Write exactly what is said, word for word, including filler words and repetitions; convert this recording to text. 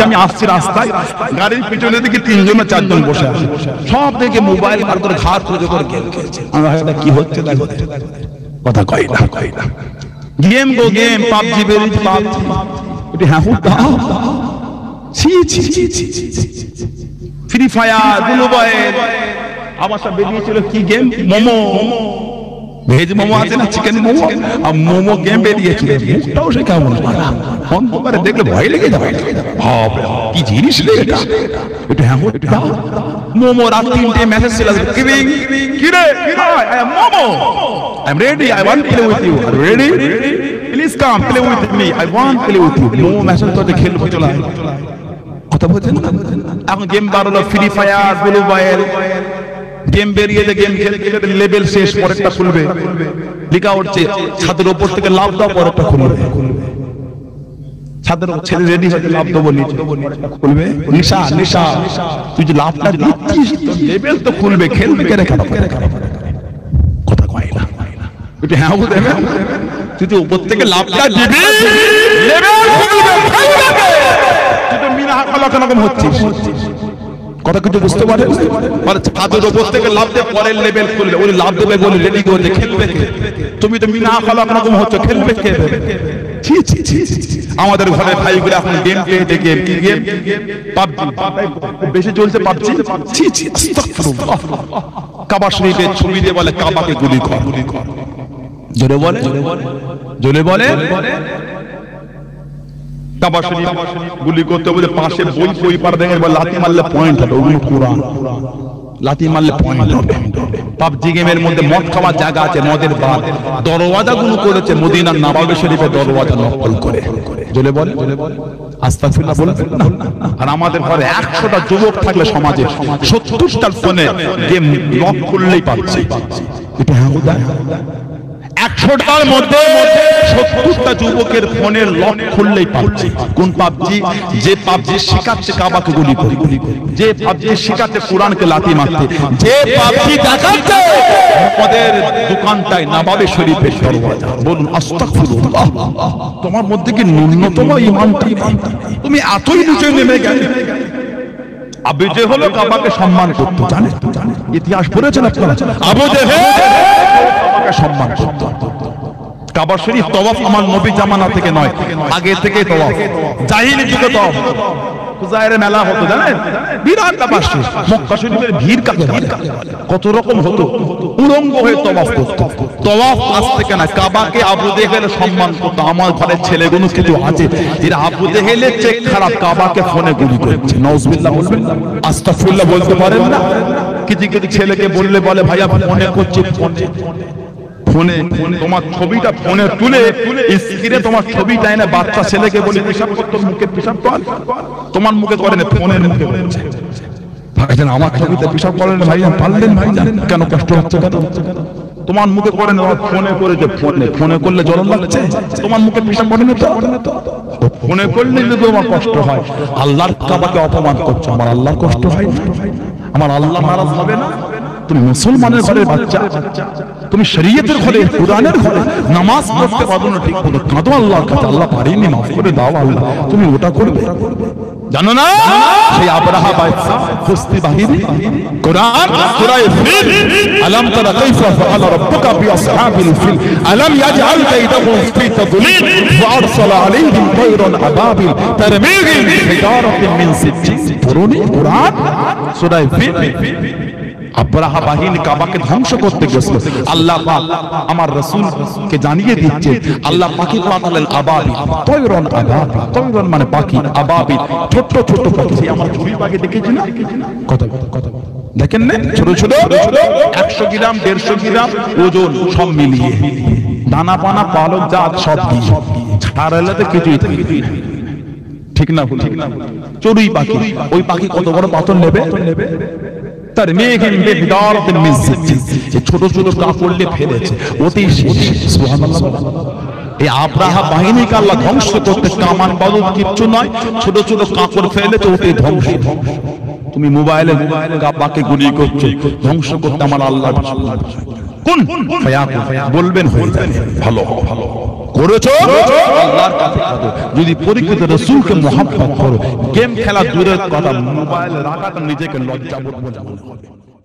আমি আসছি রাস্তায়, গাড়ির পিছনে দেখি তিনজন না চারজন বসে আছে, সব দেখে মোবাইল আর করে ঘাট খুঁজে করে গেম খেলছে। আমার ভাই কি হচ্ছে দেখো, কথা কয় না কয় না গেম গো গেম, পাবজি বেরিয়েছে পাবজি, এটা হ্যাঁ দাও ছি ছি ছি ছি, ফ্রি ফায়ার, গ্লোবাল, আবার সব বেরিয়েছিল কি গেম, মোমো, ভেজ মোমো আছে না, চিকেন মোমো, আর মোমো গেম বেরিয়েছিল। মুখটাও সে কেমন অন্ধকারে দেখলে ভয় লেগে যাবে, বাপরে কি জিনিস রে এটা, এটা হ্যাঁ দাও মোমো। রাত তিনটে মেসেজ ছিল, কি রে I am Momo, I am ready, I want to play with you, আর ready please come play with me, I want play with you. Momo message তো খেলবো চলে আয়, কথা বলছেন না। এখন গেম বাড়লো, ফ্রি ফায়ার, গ্লোবাল গেম বেরিয়েছে, গেম খেলতে খেলতে লেভেল শেষ, পরেরটা খুলবে, লেখা উঠছে ছাদের উপর থেকে লাভ দাও, পরেরটা খুলবে, ছাদের ছেলে রেডি হয়ে লাভ দেবো, নিচে খুলবে, নিশা নিশা, তুই যে লাভটা দিচ্ছিস লেভেল তো খুলবে, খেলবে কেন খারাপ, কথা কয় না, তুই হ্যাঁ বলতে তুই তো উপর থেকে লাভটা দিবি, লেভেল খুলবে, তুই তো মিনা হাকালা কেন হচ্ছিস, কথা কিছু বুঝতে পারেন? মানে ছাদের উপর থেকে লাভ দিয়ে পরের লেভেল খুললে, ওই লাভ দেবে বলে রেডি করছে, খেলবে তুমি তো মিনা হাকালা কেন হচ্ছে, খেলবে কে? ছি ছি ছি, আমাদের ঘরে ভাইগুলো এখন গেম খেলতে, গেম কি গেম, পাবজি বেশি চলছে, পাবজি। ছি ছি, আস্তাগফিরুল্লাহ। কাবা শরীফের ছবি দিয়ে বলে কাবাকে গুলি কর, জোরে বলে, জোরে বলে কাবা শরীফ গুলি করতে বলে পাশে বই বই পার দেখে লাথি মারলে পয়েন্ট হবে, ওগুলো কোরআন, লাথি মারলে পয়েন্ট হবে। পাবজি গেমের মধ্যে মদ খাওয়ার জায়গা আছে, মদের বার, দরওয়াজা গুলো করেছে মদিনার নবাবে শরীফে দরওয়াজা নকল করে, জোরে বলে আস্তাগফিরুল্লাহ বলবেন না। আর আমাদের ঘরে একশোটা যুবক থাকলে সমাজে সত্তরটার ফোনে গেম লক খুললেই পাচ্ছে, এটা হ্যাঁ একশোটার মধ্যে সত্তরটা যুবকের ফোনের লক খুললেই পাচ্ছে। কোন পাবজি? যে পাবজি শিখাচ্ছে কাবাকে গুলি করে, যে পাবজি শিখাচ্ছে কোরআনকে লাথি মারতে, যে পাবজি দেখাচ্ছে আমাদের দোকানটায় নবাবে শরীফের দরওয়াজা। বলুন আস্তাগফিরুল্লাহ। তোমার মধ্যে কি ন্যূনতম ঈমানটা? তুমি এতই নিচে নেমে গেলে। আবু জেহেল কাবাকে সম্মান করতো, জানেন? ইতিহাস পড়েছেন আপনারা? আবু জেহেল কাবাকে সম্মান করতো। কাবা শরীফ তওয়াফ আমার নবী জামানা থেকে নয়, আগে থেকে তওয়াফ, জাহিলি যুগে তওয়াফ। খুজাইরে মেলা হতো, জানেন? বিরাট ব্যাপার। মক্কা শরীফের ভিড় কাকে বলে? কত রকম হতো, উলঙ্গ হয়ে তওয়াফ করতো। তওয়াফ কাছ থেকে না, কাবাকে আবু জেহেল সম্মান করতো। আমার ঘরের ছেলেগুলো কিছু আছে, এরা আবু জেহেলের চেয়ে খারাপ, কাবাকে ফোনে গুলি করছে। নাউজুবিল্লাহ বলবেন, আস্তাগফিরুল্লাহ বলতে পারেন না? কিছু কিছু ছেলেকে বললে বলে ভাইয়া ফোনে করছি, ফোনে ফোনে তোমার ছবিটা ফোনে তুলে স্ক্রিনে তোমার ছবিটা এনে বাচ্চা ছেলেকে বলি পেশাব করতো, মুখে পেশাব কর, তোমার মুখে করেন, ফোনের মুখে বলছে। ভাইজান আমার ছবিতে পেশাব করেন ভাইজান, পারলেন ভাইজান, কেন কষ্ট হচ্ছে? কেন তোমার মুখে করেন, ফোনে করেছে, ফোনে ফোনে করলে জ্বলন লাগছে, তোমার মুখে পেশাব করেন তো, ফোনে করলে যদি তোমার কষ্ট হয়, আল্লাহর কাবাকে অপমান করছো, আমার আল্লাহর কষ্ট হয় না? আমার আল্লাহ নারাজ হবে না? তুমি মুসলমানের ঘরের বাচ্চা, তুমি শরীয়তের ঘরে, কোরআনের ঘরে নামাজ পড়তে পারো না ঠিক মতো, কাঁদো আল্লাহর কাছে, আল্লাহ পারিনি, মাফ করে দাও আল্লাহ, তুমি ওটা করবে? জানো না সেই আবরাহা বাদশা কুস্তি বাহিনী, কোরআন সূরা ফিল, আলাম তারা কাইফা ফাআলা রাব্বুকা বিআসহাবিল ফিল, আলাম ইয়াজআল কাইদাহুম ফি তাদলিল ওয়া আরসালা আলাইহিম তায়রান আবাবিল তারমীহিম বিহিজারাতিন মিন সিজ্জিল। পড়ুনি কোরআন সূরা ফিল। আবরাহা বাহিনী কাবাকে ধ্বংস করতে গেছিল, আল্লাহ পাক আমার রাসূলকে জানিয়ে দিচ্ছে, আল্লাহ পাখি পাঠালেন আবাবিল, তায়রান আবাবিল, তায়রান মানে পাখি, আবাবিল ছোট ছোট পাখি। আমার ছবি পাখি দেখেছি না? কত কত দেখেন না? ছোট ছোট একশো গ্রাম দেড়শো গ্রাম ওজন সব মিলিয়ে, দানা পানা পালক জাত সব দিয়ে, ছাড়ালে কিছুই থাকে ঠিক না? ঠিক না? চড়ুই পাখি, ওই পাখি কত বড় পাথর নেবে? তার মেঘে বিদারতিন মিন সিজ্জিল, ছোট ছোট কাপড়লে ফেলেছে, ওতেই শেষ। সুবহানাল্লাহ। এই আবরাহা বাহিনীকে আল্লাহ ধ্বংস করতে কামান বাদুদ কিচ্ছু নয়, ছোট ছোট কাপড় ফেলেছে, ওতেই ধ্বংস। তুমি মোবাইলে কাবাকে গুলি করছো, ধ্বংস করতে আমার আল্লাহ কোন ফায়াকুন বলবেন হয়ে যাবে, ভালো ভালো করেছো আল্লাহর কাছে কাঁদো। যদি পরিচিত রাসূলকে মহব্বত করো, গেম খেলা দূরের কথা, মোবাইল রাখাটা নিজেকে লজ্জাবোধ মনে হবে।